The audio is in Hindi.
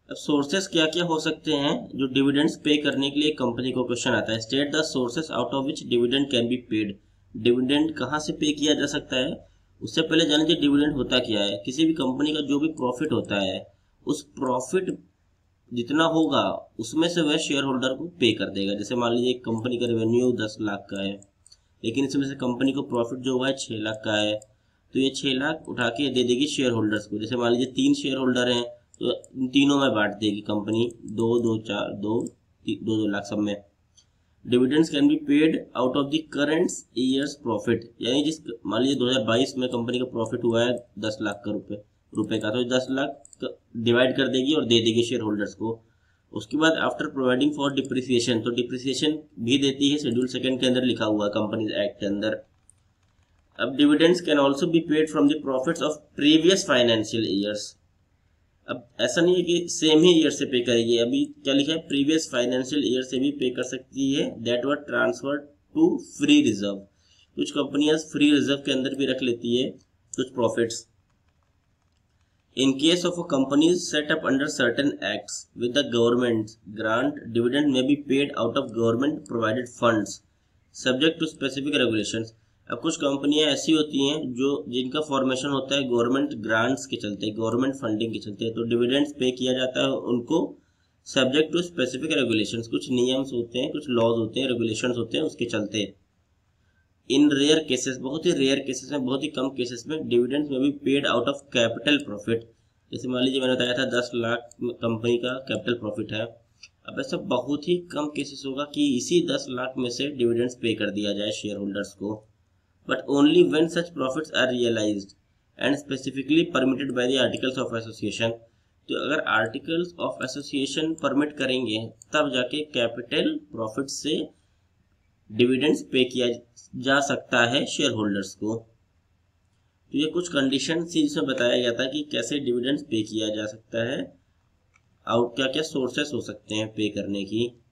अब सोर्सेस क्या क्या हो सकते हैं जो डिविडेंड्स पे करने के लिए कंपनी को क्वेश्चन आता है। State the sources out of which dividend can be paid. Dividend कहाँ से पे किया जा सकता है, उससे पहले जान लीजिए डिविडेंड होता क्या है। किसी भी कंपनी का जो भी प्रॉफिट होता है, उस प्रॉफिट जितना होगा उसमें से वह शेयर होल्डर को पे कर देगा। जैसे मान लीजिए एक कंपनी का रेवेन्यू 10 लाख का है, लेकिन इसमें से कंपनी को प्रॉफिट जो हुआ है 6 लाख का है, तो ये 6 लाख उठा के दे देगी शेयर होल्डर्स को। जैसे मान लीजिए 3 शेयर होल्डर हैं, तो इन तीनों में बांट देगी कंपनी, 2 लाख सब में। Dividends can be paid out of the current year's profit, यानी जिस मान लीजिए 2022 में कंपनी का प्रॉफिट हुआ है 10 लाख का रुपए का, तो 10 लाख डिवाइड कर देगी और दे देगी शेयर होल्डर्स को। उसके बाद आफ्टर प्रोवाइडिंग फॉर डिप्रिसिएशन, तो डिप्रिसिएशन भी देती है, शेड्यूल सेकंड के अंदर लिखा हुआ है कंपनीज एक्ट के अंदर। अब dividends can also be paid from the profits of previous financial years. अब ऐसा नहीं है कि सेम ही ईयर से पे करेगी, अभी क्या लिखा है, प्रीवियस फाइनेंशियल ईयर से भी पे कर सकती है, that were transferred to free reserve. कुछ कंपनियां फ्री रिजर्व के अंदर भी रख लेती है कुछ profits. In case of a company set up under certain acts with the government grant, dividend may be paid out of government provided funds subject to specific regulations। अब कुछ कंपनियां ऐसी होती हैं जो जिनका फॉर्मेशन होता है गवर्नमेंट ग्रांट्स के चलते, गवर्नमेंट फंडिंग के चलते, तो डिविडेंड्स पे किया जाता है उनको सब्जेक्ट टू स्पेसिफिक रेगुलेशंस। कुछ नियम्स होते हैं, कुछ लॉज होते हैं, रेगुलेशंस होते हैं, उसके चलते। इन रेयर केसेस, बहुत ही रेयर केसेस में, बहुत ही कम केसेस में डिविडेंड्स में भी paid out of capital profit. जैसे मान लीजिए मैंने बताया था 10 लाख कंपनी का कैपिटल प्रॉफिट है। अब ऐसा बहुत ही कम केसेस होगा कि इसी 10 लाख में से डिविडेंड्स पे कर दिया जाए शेयर होल्डर्स को, but only when such profits are realised and specifically permitted by the articles of association. तो अगर आर्टिकल्स ऑफ एसोसिएशन परमिट करेंगे तब जाके कैपिटल प्रॉफिट से डिविडेंड्स पे किया जा सकता है शेयर होल्डर्स को। तो ये कुछ कंडीशन थी जिसमें बताया गया था कि कैसे डिविडेंड्स पे किया जा सकता है, आउट क्या क्या सोर्सेस हो सकते हैं पे करने की।